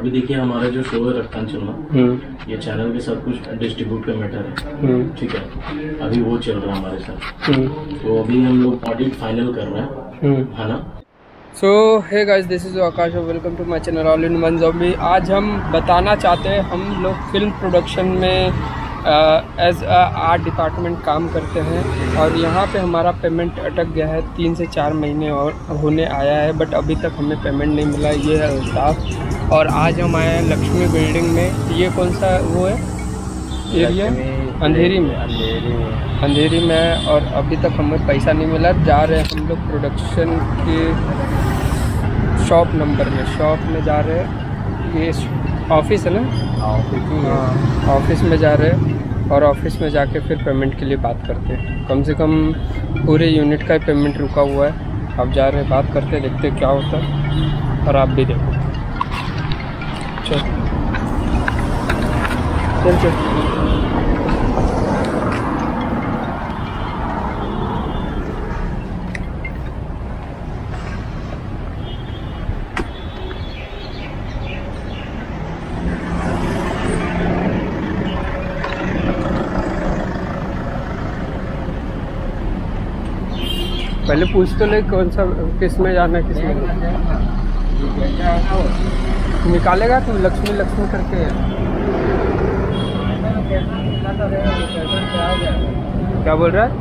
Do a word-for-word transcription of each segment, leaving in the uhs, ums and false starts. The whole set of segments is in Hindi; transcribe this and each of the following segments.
अभी देखिए हमारा जो शो है रफ्तांचल में, ये चैनल के साथ कुछ डिस्ट्रीब्यूट का मैटर है, ठीक है, अभी वो चल रहा है हमारे साथ। तो अभी हम लोग ऑडिट फाइनल कर रहे हैं, है ना। So hey guys, this is Akash और welcome to my channel all in one zombie. आज हम बताना चाहते हैं, हम लोग फिल्म प्रोडक्शन में एज अ आर्ट डिपार्टमेंट काम करते हैं और यहाँ पे हमारा पेमेंट अटक गया है। तीन से चार महीने और होने आया है, बट अभी तक हमें पेमेंट नहीं मिला। ये है स्टाफ। और आज हम आए हैं लक्ष्मी बिल्डिंग में। ये कौन सा वो है एरिया? अंधेरी में अंधेरी में अंधेरी में और अभी तक हमें पैसा नहीं मिला। जा रहे हैं हम लोग प्रोडक्शन के शॉप नंबर में शॉप में जा रहे हैं। ये ऑफिस है ना, हाँ ऑफिस में जा रहे हैं और ऑफिस में जाके फिर पेमेंट के लिए बात करते हैं। कम से कम पूरे यूनिट का पेमेंट रुका हुआ है। अब जा रहे हैं, बात करते हैं, देखते हैं क्या होता है। और आप भी देखो। चल चल चल पहले पूछ तो ले कौन सा किस में जाना है, किस में निकालेगा तुम? लक्ष्मी लक्ष्मी करके क्या बोल रहा है?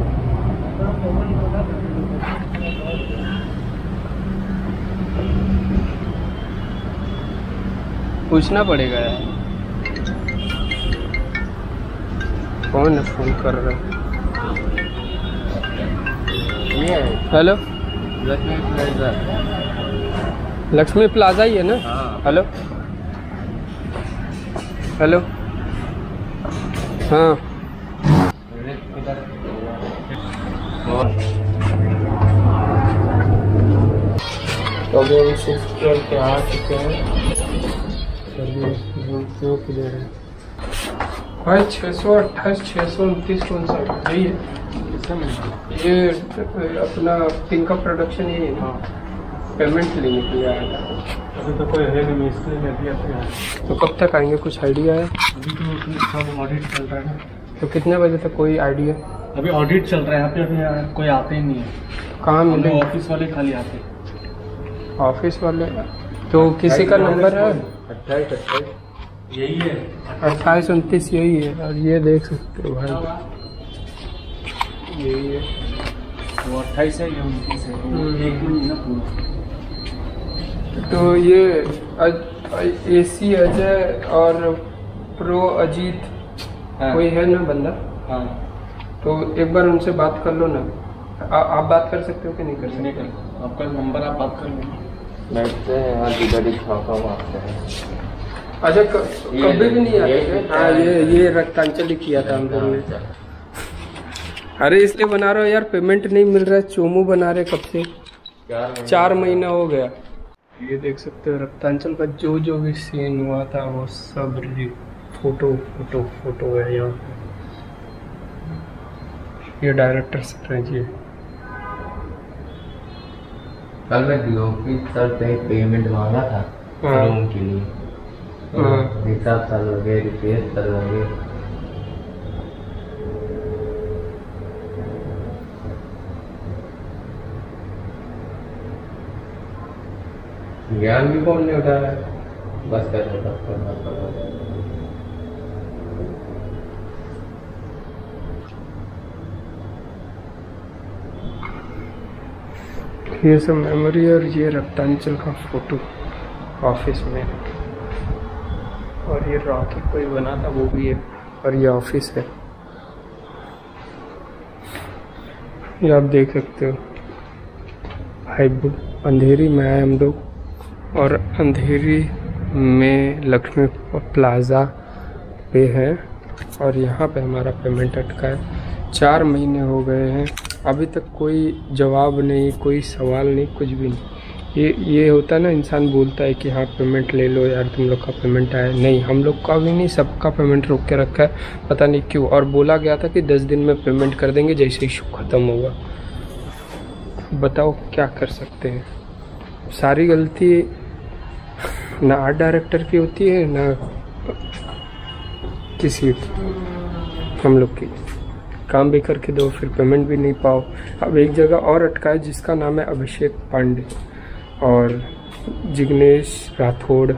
पूछना पड़ेगा यार। कौन है फोन कर रहा है? Hello, Lakshmi plaza. Lakshmi plaza ही है ना? हेलो हेलो, हाँ तो अभी हम शिफ्ट करके आ चुके हैं। भाई छः सौ अट्ठाईस छः सौ उनतीस कौन सा यही है? ये अपना पिंका प्रोडक्शन ही है ना? पेमेंट लेने के लिए आया था। अभी तो कोई है नहीं, इसलिए मैं भी आता। तो कब तक आएंगे, कुछ आइडिया है? अभी तो सब ऑडिट चल रहा है। तो कितने बजे तक, कोई आइडिया? अभी ऑडिट चल रहा है, यहाँ पे अभी कोई आते ही नहीं है। कहाँ मिले? ऑफिस वाले खाली आते। ऑफिस वाले? तो किसी का नंबर है? अट्ठाईस अट्ठाईस यही है, अट्ठाईस उनतीस यही है। और ये देख सकते हो भाई, यही है। वो अट्ठाईस है, ये उनतीस है, एक ही ना पूरा। तो ये एसी अजय और प्रो अजीत, हाँ। कोई है ना बंदा? हाँ। तो एक बार उनसे बात कर लो ना। आ, आप बात कर सकते हो कि नहीं कर सकते? नहीं कर, आपका नंबर आप बात कर लो। बैठते हैं यहाँ जिधर मारते हैं। अच्छा, कभी भी नहीं आते? हाँ, ये ये रक्तांचल ही किया था हम लोग ने। अरे इसलिए बना रहा हो यार, पेमेंट नहीं मिल रहा है। चोमू बना रहे कब से? चार महीना हो गया। ये देख सकते हो रक्तांचल का जो जो भी सीन हुआ था वो सब फोटो फोटो फोटो है यहाँ पे। ये डायरेक्टर सर हैं जी। कल मैं लोकेश सर से पेमेंट मांगा था रूम के लिए, हिसाब सर लगे, रिपेयर सर लगे। ज्ञान भी कौन नहीं उठाया, बस कर रहा था। ये सब मेमोरी और ये रक्तांचल का फोटो ऑफिस में। और ये रॉकी कोई बना था वो भी है। और ये ऑफिस है, ये आप देख सकते हो। भाई अंधेरी में आए हम लोग और अंधेरी में लक्ष्मी प्लाजा पे है और यहाँ पे हमारा पेमेंट अटका है। चार महीने हो गए हैं, अभी तक कोई जवाब नहीं, कोई सवाल नहीं, कुछ भी नहीं। ये ये होता है ना, इंसान बोलता है कि हाँ पेमेंट ले लो यार, तुम लोग का पेमेंट आया नहीं। हम लोग का भी नहीं, सबका पेमेंट रोक के रखा है, पता नहीं क्यों। और बोला गया था कि दस दिन में पेमेंट कर देंगे जैसे ही शो ख़त्म होगा। बताओ क्या कर सकते हैं। सारी गलती ना आर्ट डायरेक्टर की होती है ना किसी हम लोग की। काम भी करके दो फिर पेमेंट भी नहीं पाओ। अब एक जगह और अटका है जिसका नाम है अभिषेक पांडे और जिग्नेश राठौड़।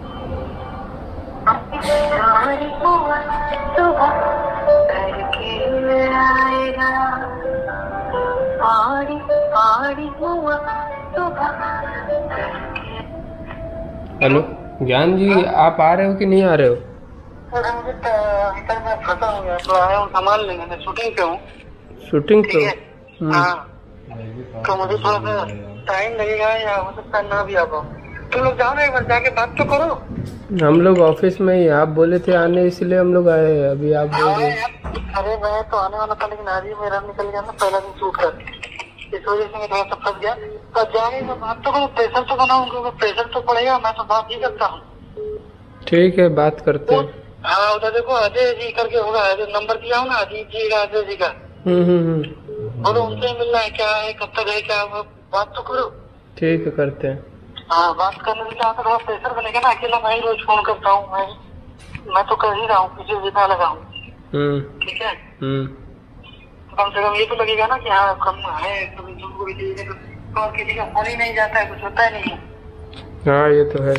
हेलो ज्ञान जी, आप आ रहे हो कि नहीं आ रहे हो? अरे मुझे अंतर में फंसा हो गया तो आया हूँ सामान लेने, मैं शूटिंग पे हूँ। शूटिंग पे? हाँ, तो मुझे थोड़ा सा टाइम लगेगा या हो सकता है ना भी आ पाऊँ। तुम लोग जाओ ना, एक बार जाके बात तो करो। हम लोग ऑफिस में ही, आप बोले थे आने इसलिए हम लोग आए हैं। अभी आप बोल रहे हैं। अरे मैं तो आने वाला था लेकिन आज ही मेरा निकल गया ना पहला दिन शूट कर, इस वजह से मैं थोड़ा सा फंस गया। तो जाने में बात तो करो, प्रेशर तो बनाऊँ क्योंकि प्रेशर तो पड़ेगा, मैं तो बात ही करता हूँ। ठीक है बात करते हैं। हाँ उधर देखो अजय जी करके होगा, नंबर दिया हूँ ना अजीत जी का, अजय जी का। हम्म हम्म बोलो उनसे मिलना है क्या है, कब तक है क्या, बात तो करो। ठीक है करते हैं। हाँ बात करने से क्या थोड़ा प्रेशर बनेगा ना, अकेला मैं ही रोज फोन करता हूँ, मैं मैं तो कर ही रहा हूँ, किसी भी ना लगा हूँ। ठीक है, कम से कम ये तो लगेगा ना कि हाँ कम है, कभी तुमको भी चाहिए तो और किसी का फोन ही नहीं जाता है, कुछ होता है नहीं। हाँ ये तो है।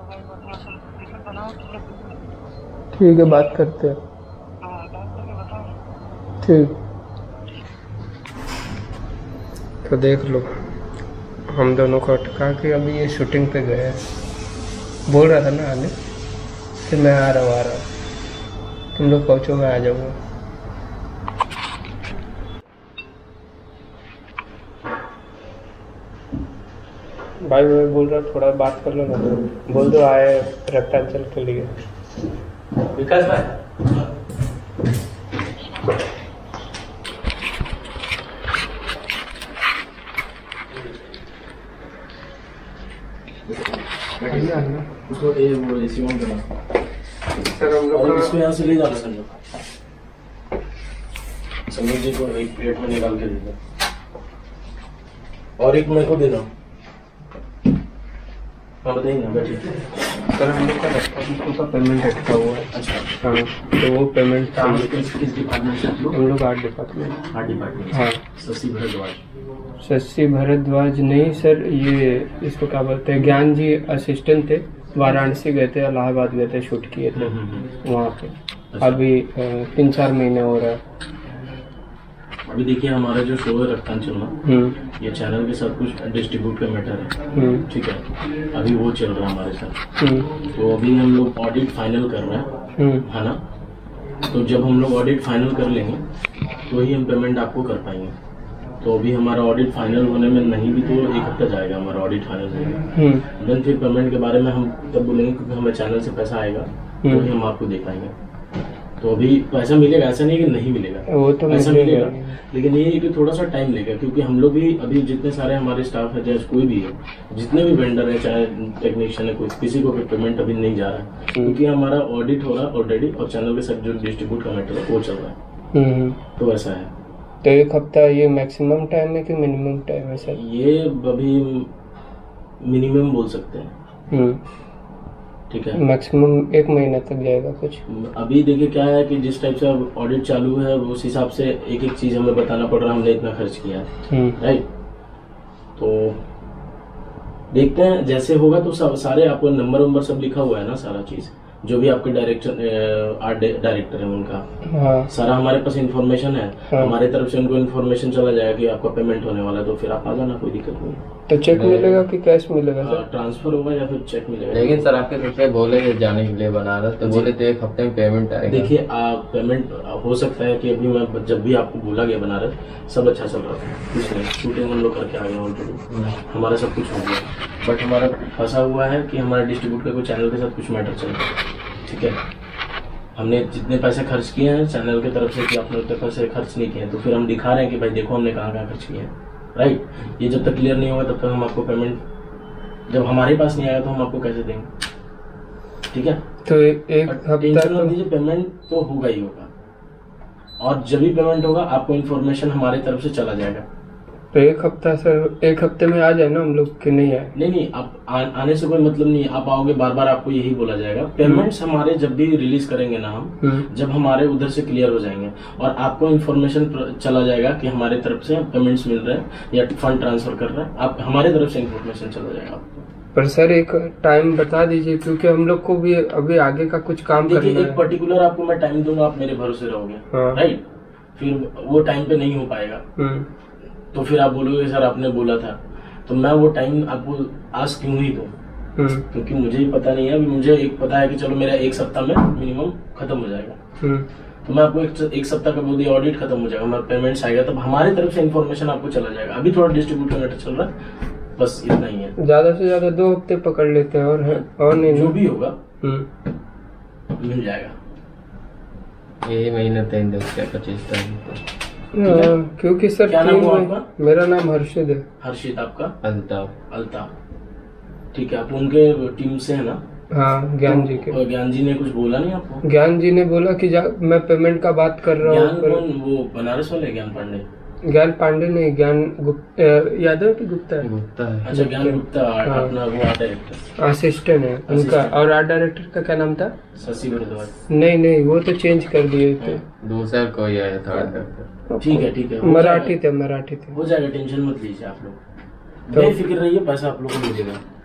ठीक है बात करते हैं। ठीक, तो देख लो हम दोनों को अटका के अभी ये शूटिंग पे गए। बोल रहा था ना आने, फिर मैं आ रहा हूँ आ रहा हूँ तुम लोग पहुँचो मैं आ जाऊँगा। भाई मैं बोल रहा थोड़ा बात कर लो ना, बोल दो आए रक्तांचल के लिए। विकास भाई उसको ए वो एसी ऑन करना सर। हम लोग इसको यहाँ से ले जाना सर, संजय जी को एक प्लेट में निकाल के दे दो और एक मेरे को देना। हाँ बताइए ना, बैठिए। सर हम लोग का रक्तांचल का पेमेंट अटका हुआ है। अच्छा हाँ तो वो पेमेंट चाहिए। किस किस डिपार्टमेंट से आप लोग? हम लोग आर्ट डिपार्टमेंट। Art department. हाँ शशि भरद्वाज। शशि भरद्वाज नहीं सर, ये इसको क्या बोलते हैं, ज्ञान जी असिस्टेंट थे, वाराणसी गए थे, इलाहाबाद गए थे, शूट किए थे वहाँ पे। अभी तीन चार महीने हो रहा है। अभी देखिए हमारा जो शो है रक्तांचल में, ये चैनल के साथ कुछ डिस्ट्रीब्यूट का मैटर है, ठीक है। अभी वो चल रहा है हमारे साथ, तो अभी हम लोग ऑडिट फाइनल कर रहे हैं, है ना। तो जब हम लोग ऑडिट फाइनल कर लेंगे तो ही हम पेमेंट आपको कर पाएंगे। तो अभी हमारा ऑडिट फाइनल होने में नहीं भी तो एक हफ्ता जाएगा हमारा ऑडिट फाइनल होने। देन फिर पेमेंट के बारे में हम तब बोलेंगे क्योंकि हमें चैनल से पैसा आएगा तो ही हम आपको दे पाएंगे। तो अभी पैसा मिलेगा, ऐसा नहीं कि नहीं मिलेगा, वो तो पैसा मिलेगा, लेकिन ये है कि थोड़ा सा टाइम लेगा क्योंकि हम लोग भी अभी जितने सारे हमारे स्टाफ है, चाहे कोई भी है, जितने भी वेंडर है, चाहे टेक्नीशियन है, कोई किसी को भी पेमेंट अभी नहीं जा रहा है क्योंकि हमारा ऑडिट हो रहा है ऑलरेडी और चैनल के साथ जो डिस्ट्रीब्यूट का मैटर है वो चल रहा है। तो ऐसा है। तो एक हफ्ता ये मैक्सिमम टाइम है कि मिनिमम टाइम है सर? ये अभी मिनिमम बोल सकते हैं, ठीक है। मैक्सिमम एक महीना तक जाएगा कुछ। अभी देखिए क्या है कि जिस टाइप से ऑडिट चालू है उस हिसाब से एक एक चीज हमें बताना पड़ रहा है, हमने इतना खर्च किया है, राइट। तो देखते हैं जैसे होगा तो सब सारे आपको नंबर वंबर सब लिखा हुआ है ना, सारा चीज जो भी आपके डायरेक्टर आर्ट डायरेक्टर है उनका, हाँ। सारा हमारे पास इन्फॉर्मेशन है, हाँ। हमारे तरफ से उनको इन्फॉर्मेशन चला जाएगा कि आपका पेमेंट होने वाला है, तो फिर आप आ जाना, कोई दिक्कत नहीं। तो चेक मिलेगा कि कैश मिलेगा सर? ट्रांसफर होगा या फिर चेक मिलेगा। लेकिन सर आपके तरफ से बोले थे जाने के लिए बनारस, तो बोले थे एक हफ्ते में पेमेंट आएगा। देखिए पेमेंट हो सकता है कि अभी मैं जब भी आपको बोला गया बनारस सब अच्छा चल रहा था, कुछ नहीं, शूटिंग हम लोग करके आ गए ऑलरेडी, हमारा सब कुछ हो गया, बट हमारा फंसा हुआ है कि हमारा डिस्ट्रीब्यूट का कोई चैनल के साथ कुछ मैटर चल रहा है, ठीक है। हमने जितने पैसे खर्च किए हैं चैनल की तरफ से कि आपने उतने पैसे खर्च नहीं किए, तो फिर हम दिखा रहे हैं कि भाई देखो हमने कहाँ कहाँ खर्च किए हैं, राइट। ये जब तक क्लियर नहीं होगा तब तक हम आपको पेमेंट, जब हमारे पास नहीं आएगा तो हम आपको कैसे देंगे, ठीक है। तो एक हफ्ता पेमेंट तो होगा ही होगा, और जब भी पेमेंट होगा आपको इन्फॉर्मेशन हमारे तरफ से चला जाएगा। एक हफ्ता सर, एक हफ्ते में आ जाए ना हम लोग कि नहीं आए? नहीं नहीं, आप आ, आने से कोई मतलब नहीं, आप आओगे बार बार आपको यही बोला जाएगा। पेमेंट्स हमारे जब भी रिलीज करेंगे ना हम, जब हमारे उधर से क्लियर हो जाएंगे और आपको इन्फॉर्मेशन चला जाएगा कि हमारे तरफ से पेमेंट्स मिल रहे हैं या फंड ट्रांसफर कर रहे हैं, आप हमारे तरफ से इन्फॉर्मेशन चला जाएगा आपको। पर सर एक टाइम बता दीजिए, क्योंकि हम लोग को भी अभी आगे का कुछ काम करना है। एक पर्टिकुलर आपको मैं टाइम दूंगा, आप मेरे भरोसे रहोगे, हाँ। राइट, फिर वो टाइम पे नहीं हो पाएगा तो फिर आप बोलोगे सर आपने बोला था, तो मैं वो टाइम आपको आज क्यों ही दूं, क्योंकि मुझे ही पता नहीं है। अभी मुझे एक पता है कि चलो मेरा एक सप्ताह में मिनिमम खत्म हो जाएगा, तो मैं आपको एक, एक सप्ताह का बोल दिया, ऑडिट खत्म हो जाएगा, मेरा पेमेंट्स आएगा, तब हमारी तरफ से इन्फॉर्मेशन आपको चला जाएगा। अभी थोड़ा डिस्ट्रीब्यूट का मैटर चल रहा है, बस इतना ही है। ज्यादा से ज्यादा दो हफ्ते पकड़ लेते हैं और है और नहीं, जो भी होगा मिल जाएगा। यही महीने तीन दिन से पच्चीस तारीख, क्योंकि सर क्या नाम हुआ आपका? मेरा नाम हर्षित है। हर्षित, आपका? अल्ताफ। अल्ताफ, ठीक है। आप उनके टीम से है ना? हाँ, ज्ञान जी के। और ज्ञान जी ने कुछ बोला नहीं आपको? ज्ञान जी ने बोला कि जा, मैं पेमेंट का बात कर रहा हूँ। ज्ञान कौन? वो बनारस वाले ज्ञान पांडे? ज्ञान पांडे नहीं, ज्ञान गुप्ता, यादव की गुप्ता है। गुप्ता है। अच्छा, ज्ञान गुप्ता अपना वो आर्ट डायरेक्टर, असिस्टेंट है उनका। और आर्ट डायरेक्टर का क्या नाम था? शशि भारद्वाज। नहीं नहीं, वो तो चेंज कर दिए थे, दूसरा कोई आया था। ठीक है ठीक है, मराठी थे, मराठी थे। हो जाएगा, टेंशन मत लीजिए आप लोग, बेफिक्र रहिए, पैसा आप लोग को मिलेगा।